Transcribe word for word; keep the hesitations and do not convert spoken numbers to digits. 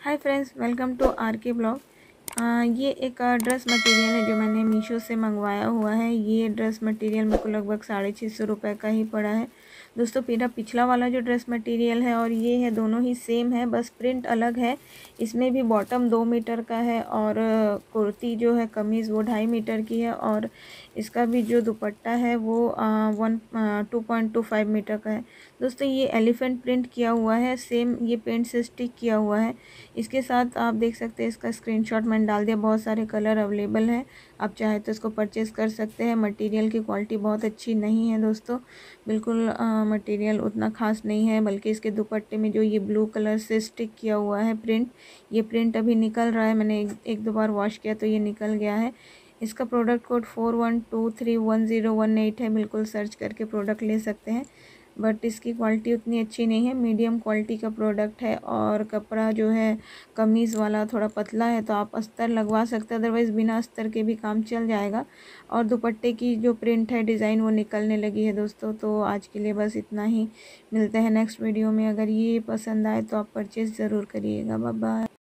Hi friends, welcome to R K blog. ये एक dress material है जो मैंने मीशो से मंगवाया हुआ है। ये ड्रेस मटेरियल मेरे को लगभग साढ़े छः सौ रुपये का ही पड़ा है दोस्तों। मेरा पिछला वाला जो ड्रेस मटेरियल है और ये है, दोनों ही सेम है, बस प्रिंट अलग है। इसमें भी बॉटम दो मीटर का है और कुर्ती जो है कमीज़ वो ढाई मीटर की है, और इसका भी जो दुपट्टा है वो आ, one two point two five metre का है दोस्तों। ये एलिफेंट प्रिंट किया हुआ है, सेम ये पेंट से स्टिक किया हुआ है। इसके साथ आप देख सकते हैं, इसका स्क्रीनशॉट मैंने डाल दिया। बहुत सारे कलर अवेलेबल हैं, आप चाहे तो इसको परचेज़ कर सकते हैं। मटेरियल की क्वालिटी बहुत अच्छी नहीं है दोस्तों, बिल्कुल मटेरियल उतना ख़ास नहीं है। बल्कि इसके दुपट्टे में जो ये ब्लू कलर से स्टिक किया हुआ है प्रिंट, ये प्रिंट अभी निकल रहा है। मैंने एक, एक दो बार वॉश किया तो ये निकल गया है। इसका product code four one two three one zero one eight है। बिल्कुल सर्च करके प्रोडक्ट ले सकते हैं, बट इसकी क्वालिटी उतनी अच्छी नहीं है। मीडियम क्वालिटी का प्रोडक्ट है, और कपड़ा जो है कमीज़ वाला थोड़ा पतला है, तो आप अस्तर लगवा सकते हैं, अदरवाइज़ बिना अस्तर के भी काम चल जाएगा। और दुपट्टे की जो प्रिंट है, डिज़ाइन, वो निकलने लगी है दोस्तों। तो आज के लिए बस इतना ही, मिलते हैं नेक्स्ट वीडियो में। अगर ये पसंद आए तो आप परचेज़ ज़रूर करिएगा। Bye bye.